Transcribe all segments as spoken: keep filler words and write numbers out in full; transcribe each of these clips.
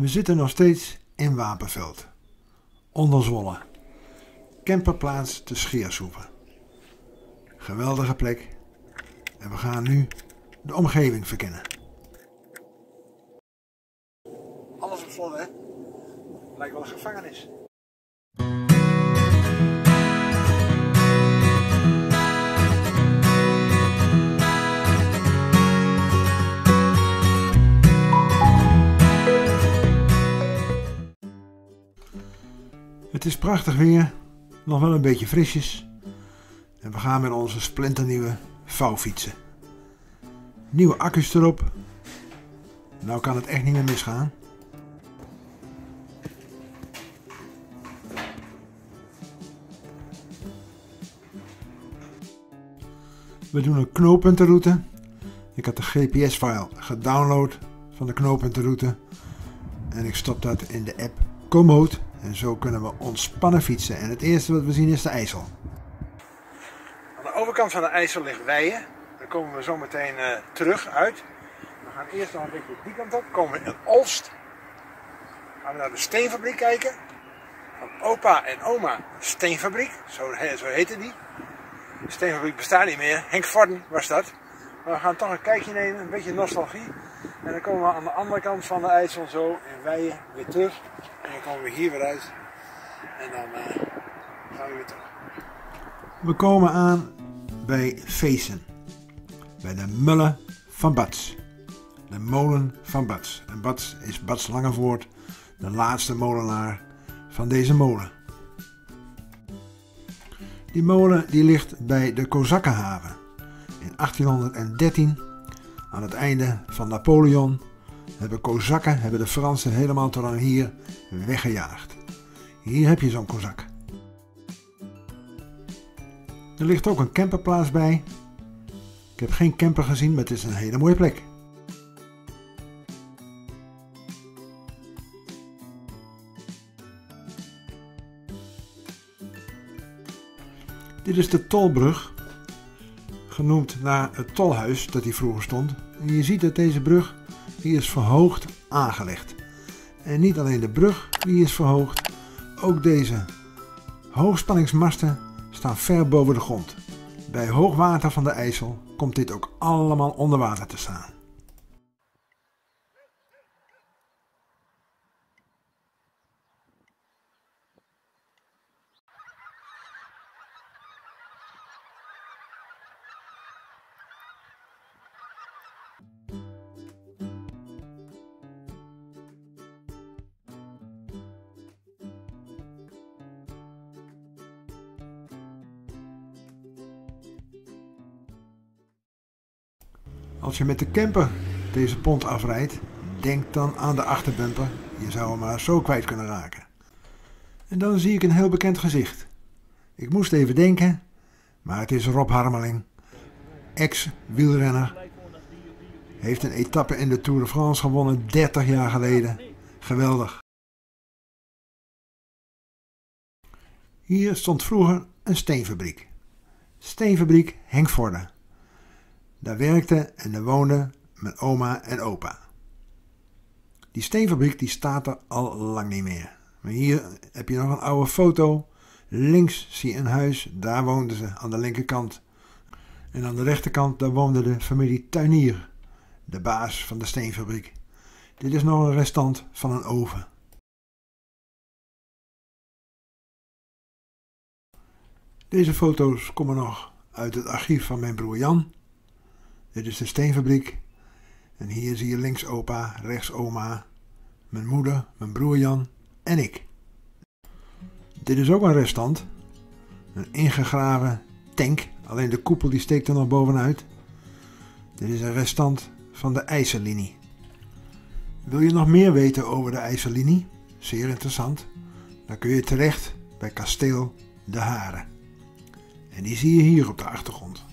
We zitten nog steeds in Wapenveld, onder Zwolle. Camperplaats te Scheersoeven. Geweldige plek. En we gaan nu de omgeving verkennen. Alles op slot, hè? Lijkt wel een gevangenis. Het is prachtig weer, nog wel een beetje frisjes. En we gaan met onze splinternieuwe vouwfietsen. Nieuwe accu's erop. Nou kan het echt niet meer misgaan. We doen een knooppuntenroute. Ik had de G P S-file gedownload van de knooppuntenroute. En ik stop dat in de app Komoot. En zo kunnen we ontspannen fietsen. En het eerste wat we zien is de IJssel. Aan de overkant van de IJssel ligt Weijen. Daar komen we zo meteen uh, terug uit. We gaan eerst nog een beetje die kant op. Komen we in Olst. Gaan we naar de steenfabriek kijken. Van opa en oma Steenfabriek. Zo, zo heette die. De steenfabriek bestaat niet meer. Henk Vorden was dat. Maar we gaan toch een kijkje nemen. Een beetje nostalgie. En dan komen we aan de andere kant van de IJssel zo in Weijen weer terug. En dan komen we hier weer uit. En dan uh, gaan we weer terug. We komen aan bij Veesen. Bij de Mullen van Bats. De molen van Bats. En Bats is Bats Langevoort, de laatste molenaar van deze molen. Die molen die ligt bij de Kozakkenhaven. In achttienhonderddertien, aan het einde van Napoleon, hebben Kozakken, hebben de Fransen helemaal tot aan hier weggejaagd. Hier heb je zo'n Kozak. Er ligt ook een camperplaats bij. Ik heb geen camper gezien, maar het is een hele mooie plek. Dit is de Tolbrug, genoemd naar het tolhuis dat hier vroeger stond. En je ziet dat deze brug die is verhoogd aangelegd. En niet alleen de brug die is verhoogd, ook deze hoogspanningsmasten staan ver boven de grond. Bij hoogwater van de IJssel komt dit ook allemaal onder water te staan. Als je met de camper deze pont afrijdt, denk dan aan de achterbumper. Je zou hem maar zo kwijt kunnen raken. En dan zie ik een heel bekend gezicht. Ik moest even denken, maar het is Rob Harmeling, ex-wielrenner. Heeft een etappe in de Tour de France gewonnen dertig jaar geleden. Geweldig. Hier stond vroeger een steenfabriek. Steenfabriek Henk Vorden. Daar werkte en daar woonde mijn oma en opa. Die steenfabriek die staat er al lang niet meer. Maar hier heb je nog een oude foto. Links zie je een huis, daar woonden ze aan de linkerkant. En aan de rechterkant daar woonde de familie Tuinier, de baas van de steenfabriek. Dit is nog een restant van een oven. Deze foto's komen nog uit het archief van mijn broer Jan. Dit is de steenfabriek. En hier zie je links opa, rechts oma, mijn moeder, mijn broer Jan en ik. Dit is ook een restant. Een ingegraven tank, alleen de koepel die steekt er nog bovenuit. Dit is een restant van de IJssellinie. Wil je nog meer weten over de IJssellinie? Zeer interessant. Dan kun je terecht bij kasteel De Haren. En die zie je hier op de achtergrond.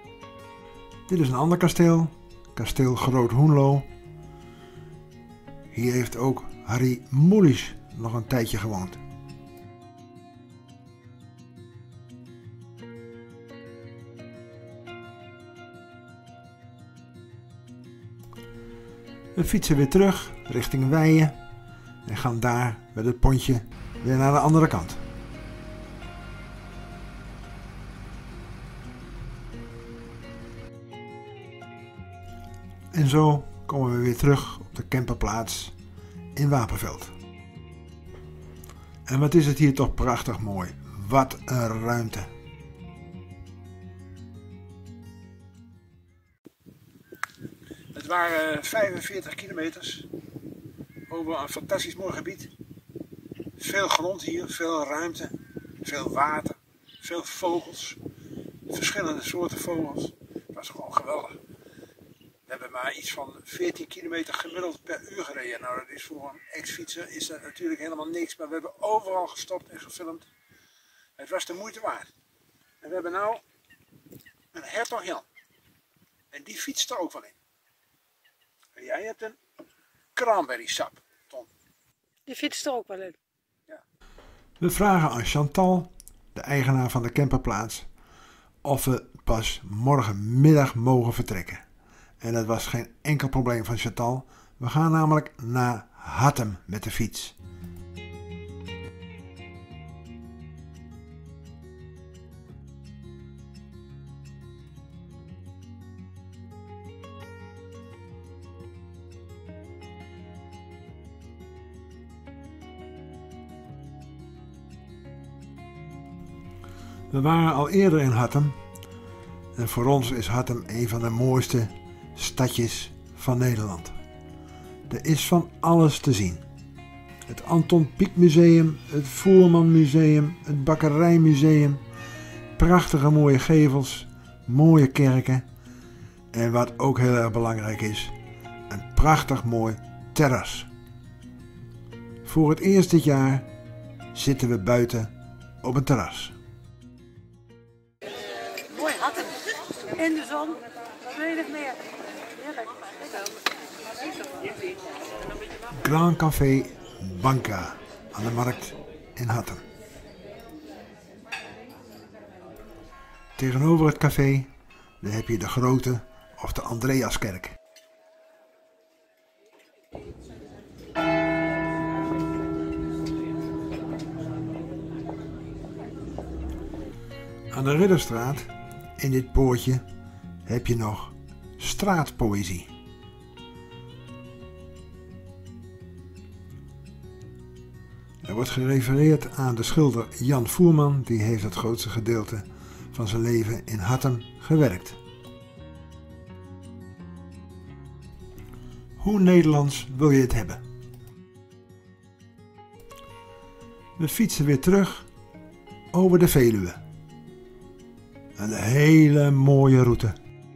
Dit is een ander kasteel, kasteel Groot Hoenlo. Hier heeft ook Harry Mulisch nog een tijdje gewoond. We fietsen weer terug richting Weijen en gaan daar met het pontje weer naar de andere kant. En zo komen we weer terug op de camperplaats in Wapenveld. En wat is het hier toch prachtig mooi. Wat een ruimte. Het waren vijfenveertig kilometers over een fantastisch mooi gebied. Veel grond hier, veel ruimte, veel water, veel vogels, verschillende soorten vogels. Dat was gewoon geweldig. We hebben maar iets van veertien kilometer gemiddeld per uur gereden. Nou, dat is voor een ex-fietser is dat natuurlijk helemaal niks, maar we hebben overal gestopt en gefilmd. Het was de moeite waard. En we hebben nou een Hertog Jan. En die fietst er ook wel in. En jij hebt een cranberry sap, Tom. Die fietst er ook wel in. Ja. We vragen aan Chantal, de eigenaar van de camperplaats, of we pas morgenmiddag mogen vertrekken. En dat was geen enkel probleem van Chantal. We gaan namelijk naar Hattem met de fiets. We waren al eerder in Hattem. En voor ons is Hattem een van de mooiste stadjes van Nederland. Er is van alles te zien. Het Anton Pieck Museum, het Voerman Museum, het Bakkerijmuseum, prachtige mooie gevels, mooie kerken en wat ook heel erg belangrijk is, een prachtig mooi terras. Voor het eerst dit jaar zitten we buiten op een terras. Mooi Hattem. In de zon, weinig meer. Grand Café Banca aan de markt in Hattem. Tegenover het café daar heb je de Grote of de Andreaskerk. Aan de Ridderstraat, in dit poortje, heb je nog straatpoëzie. Er wordt gerefereerd aan de schilder Jan Voerman, die heeft het grootste gedeelte van zijn leven in Hattem gewerkt. Hoe Nederlands wil je het hebben? We fietsen weer terug over de Veluwe. Een hele mooie route.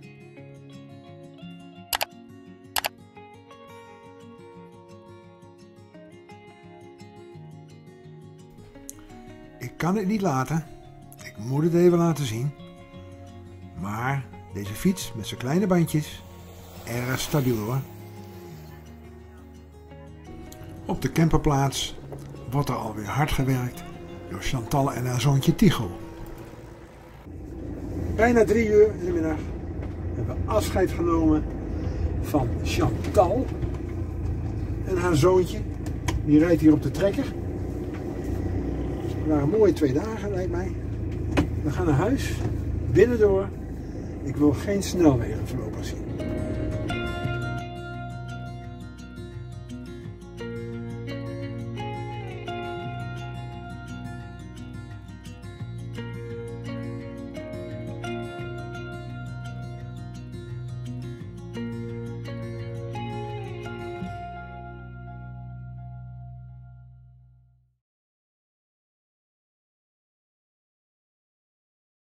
Ik kan het niet laten. Ik moet het even laten zien. Maar deze fiets met zijn kleine bandjes, erg stabiel hoor. Op de camperplaats wordt er alweer hard gewerkt door Chantal en haar zoontje Tycho. Bijna drie uur in de middag hebben we afscheid genomen van Chantal en haar zoontje. Die rijdt hier op de trekker. Het waren mooie twee dagen lijkt mij. We gaan naar huis, binnendoor. Ik wil geen snelwegen voorlopig zien.